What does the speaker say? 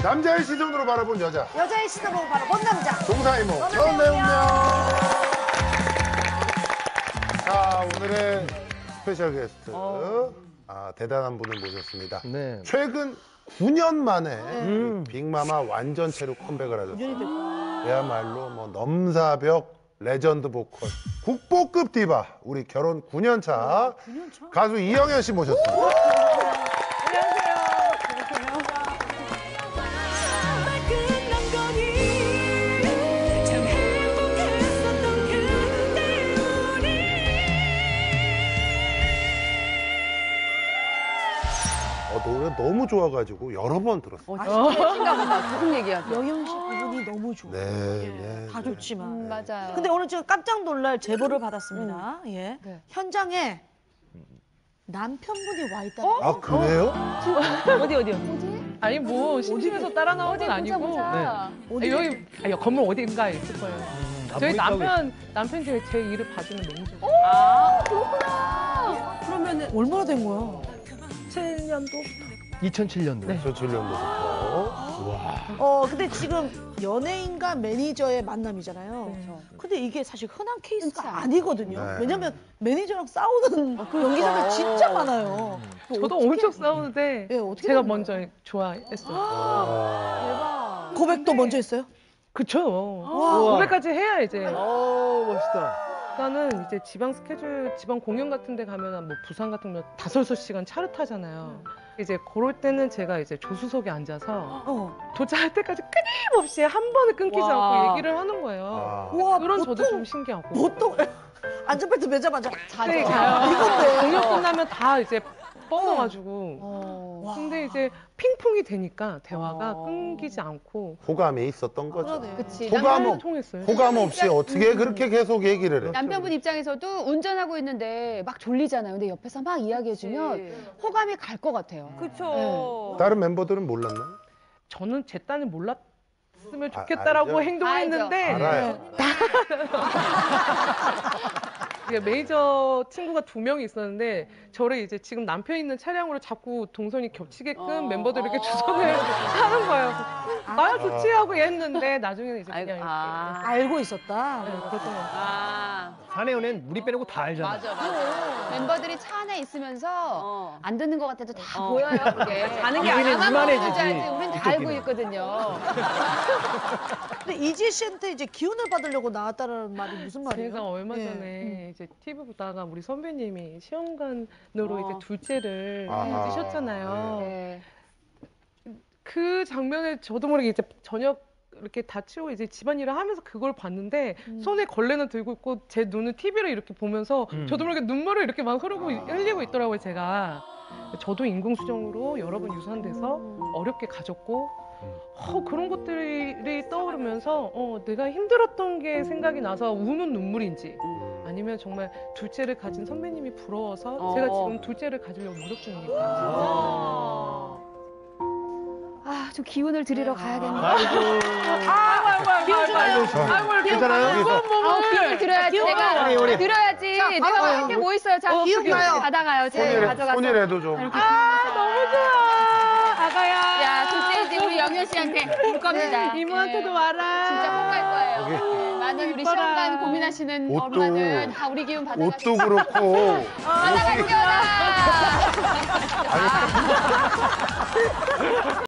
남자의 시선으로 바라본 여자. 여자의 시선으로 바라본 남자. 동사이모 전내운명. 자, 오늘의 스페셜 게스트. 대단한 분을 모셨습니다. 네. 최근 9년 만에 빅마마 완전체로 컴백을 하셨어요. 그야말로 뭐 넘사벽 레전드 보컬 국보급 디바 우리 결혼 9년 차 가수 이영현 씨 모셨습니다. 노래 너무 좋아가지고 여러 번 들었어요. 신가 보다. 무슨 얘기하죠? 영현 씨 부분이 너무 좋아. 네. 다 좋지만. 맞아요. 근데 오늘 지금 깜짝 놀랄 제보를 받았습니다. 예. 네. 현장에 남편분이 와 있다. 아, 그래요? 어디요? 아니 뭐 심심해서 따라 나온 건 아니고 보자. 아니, 여기 건물 어딘가에 있을 거예요. 저희 남편이 제 일을 봐주면 너무 좋아요. 아, 그렇구나. 그러면은 얼마나 된 거야? 2007년도. 네. 저 7년도부터. 근데 지금 연예인과 매니저의 만남이잖아요. 그렇죠. 근데 이게 사실 흔한 케이스가 흔치 않아요. 네. 아니거든요. 왜냐면 매니저랑 싸우는 그 연기자들 진짜 많아요. 저도 엄청 싸우는데 예, 어떻게 제가 된 먼저 좋아했어요. 대박. 고백도 먼저 했어요? 그쵸. 고백까지 해야 이제. 멋있다. 일단은 이제 지방 스케줄, 지방 공연 같은 데 가면 뭐 부산 같은 거 5-6시간 차를 타잖아요. 이제 그럴 때는 제가 이제 조수석에 앉아서 도착할 때까지 끊임없이 한 번을 끊기지 않고 얘기를 하는 거예요. 와, 그런 저도 좀 신기하고. 보통 안전벨트 매자마자 네, 이건데. 공연 끝나면 다 이제 뻗어가지고. 근데 이제 핑퐁이 되니까 대화가 끊기지 않고. 호감이 있었던 거죠. 그치. 통했어요. 호감 없이 어떻게 그렇게 계속 얘기를 해? 남편분 입장에서도 운전하고 있는데 막 졸리잖아요. 근데 옆에서 막 이야기해주면 호감이 갈 것 같아요. 그쵸. 다른 멤버들은 몰랐나요? 저는 제 딴을 몰랐으면 좋겠다라고 알죠? 행동했는데 알아요. 이게 매니저 친구가 2명이 있었는데 저를 이제 지금 남편 있는 차량으로 자꾸 동선이 겹치게끔 멤버들 이렇게 주선을 하는 거예요. 나야 좋지 하고 했는데 나중에는 이제 그냥 이렇게. 알고 있었다. 네, 그랬던 것 같아요. 사내 연애는 우리 빼놓고 다 알잖아. 맞아. 멤버들이 차 안에 있으면서 안 듣는 것 같아도 다 보여요, 그게. 가는 게 우리는 아니야. 이만해지지. 우린 다 알고 있거든요. 근데 이지혜 씨한테 이제 기운을 받으려고 나왔다는 말이 무슨 말이에요? 제가 얼마 예. 전에 이제 TV 보다가 우리 선배님이 시험관으로 이제 둘째를 아하. 찌셨잖아요. 네. 그 장면에 저도 모르게 이제 저녁 이렇게 다 치우고 이제 집안일을 하면서 그걸 봤는데 손에 걸레는 들고 있고 제 눈은 TV를 이렇게 보면서 저도 모르게 눈물을 이렇게 막 흘리고 있더라고요, 제가. 저도 인공수정으로 여러 번 유산돼서 어렵게 가졌고 그런 것들이 떠오르면서 내가 힘들었던 게 생각이 나서 우는 눈물인지 아니면 정말 둘째를 가진 선배님이 부러워서 제가 지금 둘째를 가지려고 노력 중이니까. 좀 기운을 드리러 가야겠네. 기운 주나요? 괜찮아요? 기운을 드려야지. 내가 우리. 드려야지. 내가 할 게 뭐 있어요? 자, 기운 가요. 받아가요. 가져가서. 손이라도 좀. 너무 좋아. 아가야. 야, 둘째 이제 우리 영현 씨한테 올 겁니다. 이모한테도 네. 와라. 진짜 꼭 갈 거예요. 여기. 많은 우리 이뻐라. 시험관 고민하시는 옷도- 엄마들 다 우리 기운 받아가시고. 옷도 그렇고. 받아갈게요.